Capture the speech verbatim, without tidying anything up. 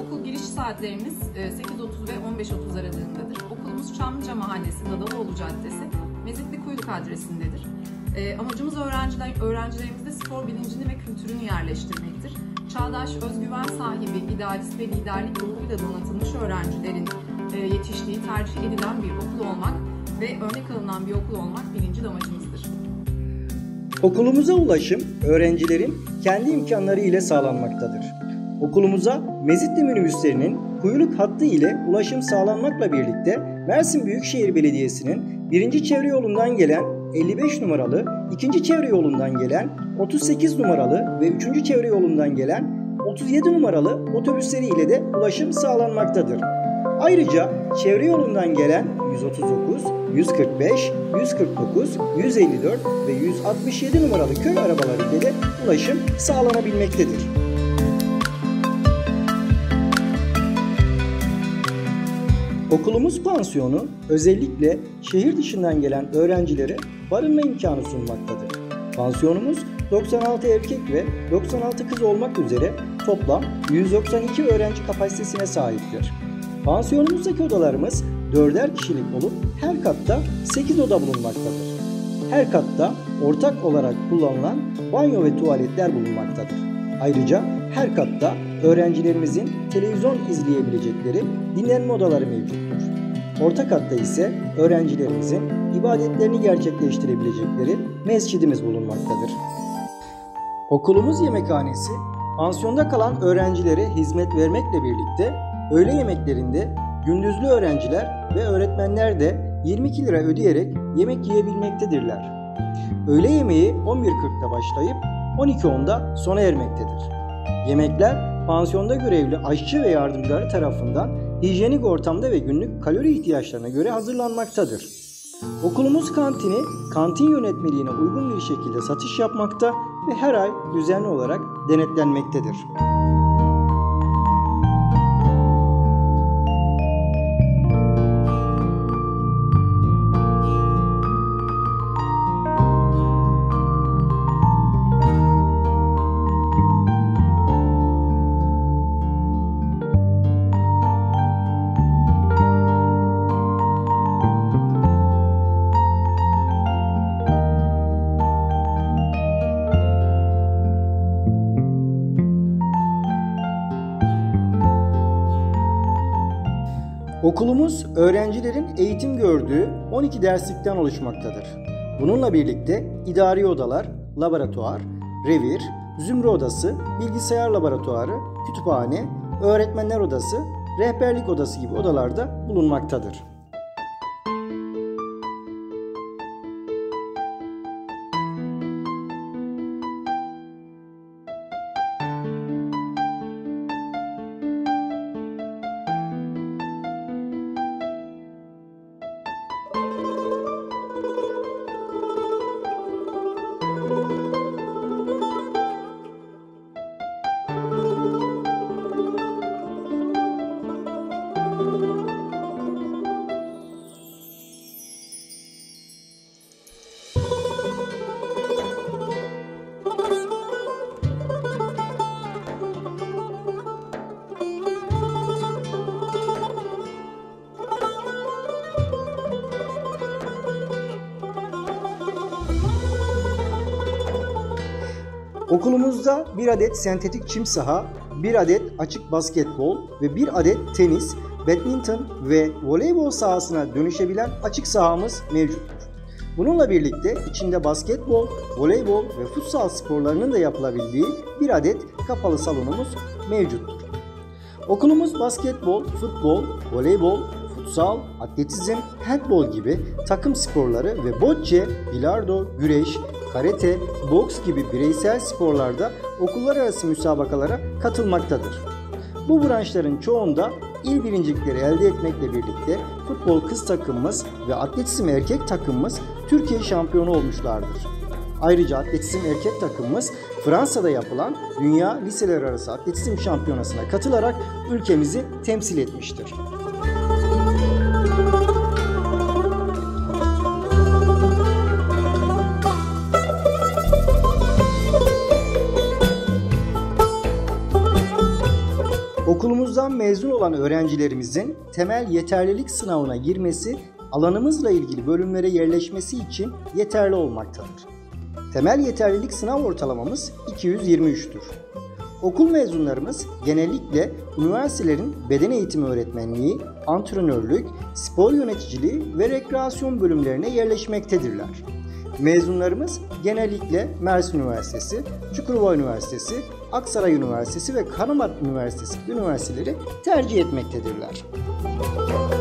Okul giriş saatlerimiz sekiz otuz ve on beş otuz aralığındadır. Okulumuz Çamlıca Mahallesi, Dadalıoğlu Caddesi, Mezitli Kuyruk adresindedir. E, amacımız öğrenciler, öğrencilerimizde spor bilincini ve kültürünü yerleştirmektir. Çağdaş, özgüven sahibi, idealist ve liderlik ruhuyla donatılmış öğrencilerin e, yetiştiği, tercih edilen bir okul olmak ve örnek alınan bir okul olmak birinci amacımızdır. Okulumuza ulaşım öğrencilerin kendi imkanları ile sağlanmaktadır. Okulumuza Mezitli minibüslerinin kuyruk hattı ile ulaşım sağlanmakla birlikte Mersin Büyükşehir Belediyesi'nin birinci çevre yolundan gelen elli beş numaralı, ikinci çevre yolundan gelen otuz sekiz numaralı ve üçüncü çevre yolundan gelen otuz yedi numaralı otobüsleri ile de ulaşım sağlanmaktadır. Ayrıca çevre yolundan gelen yüz otuz dokuz, yüz kırk beş, yüz kırk dokuz, yüz elli dört ve yüz altmış yedi numaralı köy arabaları ile de ulaşım sağlanabilmektedir. Okulumuz pansiyonu özellikle şehir dışından gelen öğrencilere barınma imkanı sunmaktadır. Pansiyonumuz doksan altı erkek ve doksan altı kız olmak üzere toplam yüz doksan iki öğrenci kapasitesine sahiptir. Pansiyonumuzdaki odalarımız dörder kişilik olup her katta sekiz oda bulunmaktadır. Her katta ortak olarak kullanılan banyo ve tuvaletler bulunmaktadır. Ayrıca her katta öğrencilerimizin televizyon izleyebilecekleri dinlenme odaları mevcuttur. Orta katta ise öğrencilerimizin ibadetlerini gerçekleştirebilecekleri mescidimiz bulunmaktadır. Okulumuz yemekhanesi, pansiyonda kalan öğrencilere hizmet vermekle birlikte öğle yemeklerinde gündüzlü öğrenciler ve öğretmenler de yirmi iki lira ödeyerek yemek yiyebilmektedirler. Öğle yemeği on bir kırkta başlayıp on iki onda sona ermektedir. Yemekler pansiyonda görevli aşçı ve yardımcıları tarafından hijyenik ortamda ve günlük kalori ihtiyaçlarına göre hazırlanmaktadır. Okulumuz kantini kantin yönetmeliğine uygun bir şekilde satış yapmakta ve her ay düzenli olarak denetlenmektedir. Okulumuz öğrencilerin eğitim gördüğü on iki derslikten oluşmaktadır. Bununla birlikte idari odalar, laboratuvar, revir, zümre odası, bilgisayar laboratuvarı, kütüphane, öğretmenler odası, rehberlik odası gibi odalarda bulunmaktadır. Okulumuzda bir adet sentetik çim saha, bir adet açık basketbol ve bir adet tenis, badminton ve voleybol sahasına dönüşebilen açık sahamız mevcuttur. Bununla birlikte içinde basketbol, voleybol ve futsal sporlarının da yapılabildiği bir adet kapalı salonumuz mevcuttur. Okulumuz basketbol, futbol, voleybol, futsal, atletizm, handbol gibi takım sporları ve bocce, bilardo, güreş, karate, boks gibi bireysel sporlarda okullar arası müsabakalara katılmaktadır. Bu branşların çoğunda il birincilikleri elde etmekle birlikte futbol kız takımımız ve atletizm erkek takımımız Türkiye şampiyonu olmuşlardır. Ayrıca atletizm erkek takımımız Fransa'da yapılan Dünya Liseler Arası Atletizm Şampiyonası'na katılarak ülkemizi temsil etmiştir. Okulumuzdan mezun olan öğrencilerimizin temel yeterlilik sınavına girmesi, alanımızla ilgili bölümlere yerleşmesi için yeterli olmaktadır. Temel yeterlilik sınav ortalamamız iki yüz yirmi üç'tür. Okul mezunlarımız genellikle üniversitelerin beden eğitimi öğretmenliği, antrenörlük, spor yöneticiliği ve rekreasyon bölümlerine yerleşmektedirler. Mezunlarımız genellikle Mersin Üniversitesi, Çukurova Üniversitesi, Aksaray Üniversitesi ve Karaman Üniversitesi üniversiteleri tercih etmektedirler.